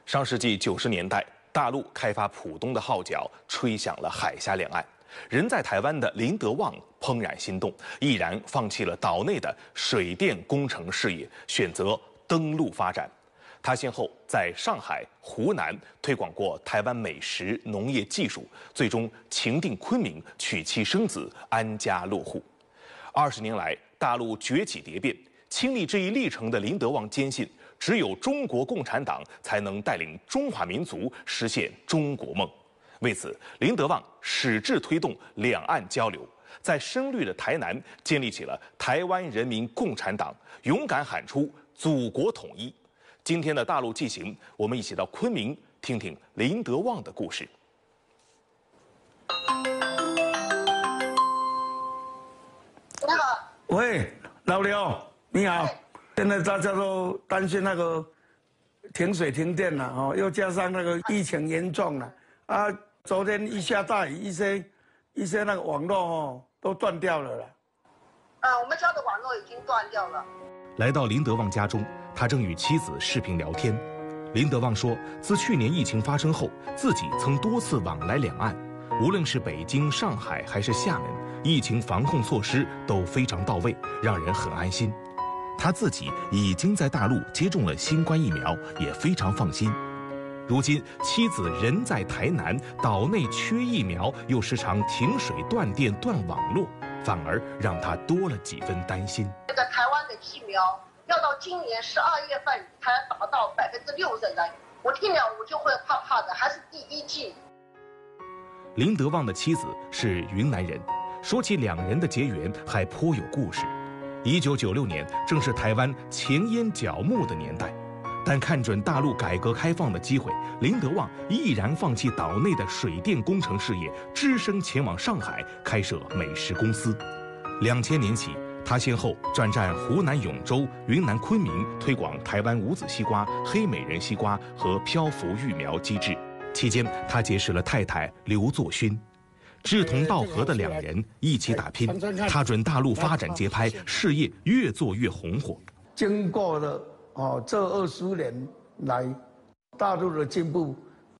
上世纪90年代，大陆开发浦东的号角吹响了海峡两岸。人在台湾的林德旺怦然心动，毅然放弃了岛内的水电工程事业，选择登陆发展。他先后在上海、湖南推广过台湾美食、农业技术，最终情定昆明，娶妻生子，安家落户。20年来，大陆崛起蝶变，亲历这一历程的林德旺坚信，只有中国共产党才能带领中华民族实现中国梦。为此，林德旺矢志推动两岸交流，在深绿的台南建立起了台湾人民共产党，勇敢喊出祖国统一。今天的大陆纪行，我们一起到昆明听听林德旺的故事。 你好， 喂，老刘，你好。现在大家都担心那个停水停电了哦，又加上那个疫情严重了啊。昨天一下大雨，一些那个网络哦都断掉了啦。 我们家的网络已经断掉了。 来到林德旺家中，他正与妻子视频聊天。林德旺说，自去年疫情发生后，自己曾多次往来两岸，无论是北京、上海还是厦门，疫情防控措施都非常到位，让人很安心。他自己已经在大陆接种了新冠疫苗，也非常放心。如今妻子人在台南，岛内缺疫苗，又时常停水、断电、断网络，反而让他多了几分担心。 这个台湾的疫苗要到今年12月份才达到60%的，我听了我就会怕怕的，还是第一剂。 林德旺的妻子是云南人，说起两人的结缘还颇有故事。1996年正是台湾前烟角木的年代，但看准大陆改革开放的机会，林德旺毅然放弃岛内的水电工程事业，只身前往上海开设美食公司。2000年起，他先后转战湖南永州、云南昆明，推广台湾无籽西瓜、黑美人西瓜和漂浮育苗机制。期间，他结识了太太刘作勋。志同道合的两人一起打拼，踏准大陆发展节拍，事业越做越红火。 经过了这20年来，大陆的进步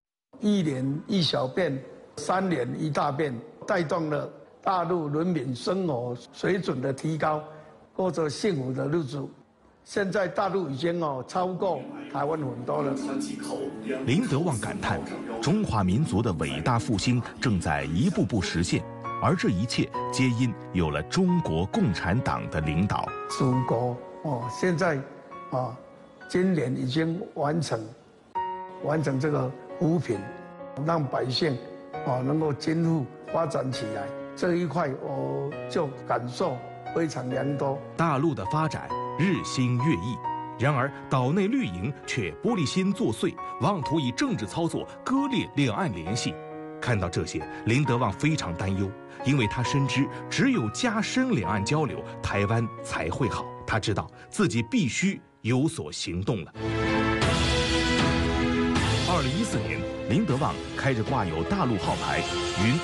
，1年一小变，3年一大变，带动了大陆人民生活水准的提高，过着幸福的日子。现在大陆已经超过台湾很多了。 林德旺感叹，中华民族的伟大复兴正在一步步实现，而这一切皆因有了中国共产党的领导。 祖国现在今年已经完成这个扶贫，让百姓能够今后发展起来，这一块我就感受非常良多。 大陆的发展日新月异，然而岛内绿营却玻璃心作祟，妄图以政治操作割裂两岸联系。看到这些，林德旺非常担忧，因为他深知只有加深两岸交流，台湾才会好。他知道自己必须有所行动了。2014年，林德旺开着挂有大陆号牌云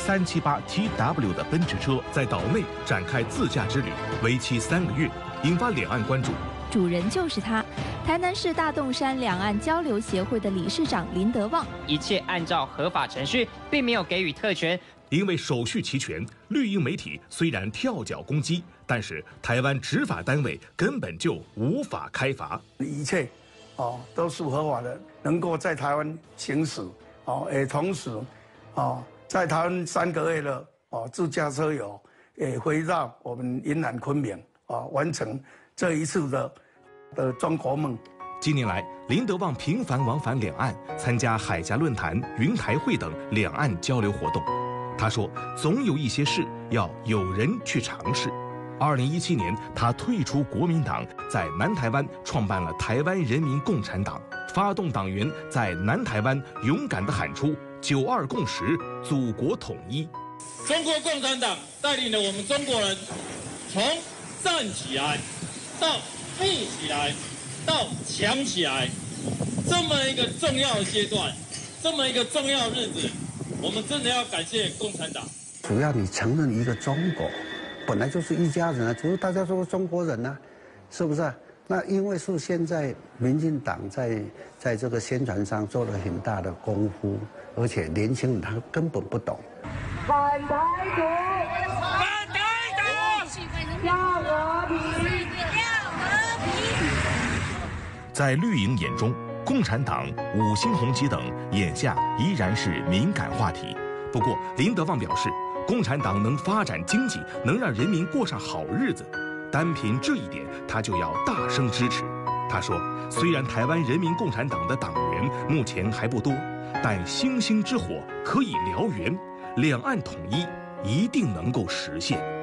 A378TW 的奔驰车，在岛内展开自驾之旅，为期3个月，引发两岸关注。 主人就是他，台南市大洞山两岸交流协会的理事长林德旺。 一切按照合法程序，并没有给予特权。 因为手续齐全，绿营媒体虽然跳脚攻击，但是台湾执法单位根本就无法开罚。 一切都是合法的，能够在台湾行驶也同时在台湾3个月的自驾车游也回到我们云南昆明完成这一次的中国梦。 近年来，林德旺频繁往返两岸，参加海峡论坛、云台会等两岸交流活动。他说，总有一些事要有人去尝试。2017年，他退出国民党，在南台湾创办了台湾人民共产党，发动党员在南台湾勇敢地喊出“92共识，祖国统一”。 中国共产党带领了我们中国人，从站起来到富起来，到强起来，这么一个重要的阶段，这么一个重要的日子，我们真的要感谢共产党。 主要你承认一个中国，本来就是一家人啊，就是大家都是中国人啊，是不是？ 那因为是现在民进党在这个宣传上做了很大的功夫，而且年轻人他根本不懂。 反台独，反台独，要和平，要和平。 在绿营眼中，共产党、五星红旗等眼下依然是敏感话题。不过，林德旺表示，共产党能发展经济，能让人民过上好日子，单凭这一点，他就要大声支持。他说，虽然台湾人民共产党的党员目前还不多，但星星之火可以燎原，两岸统一一定能够实现。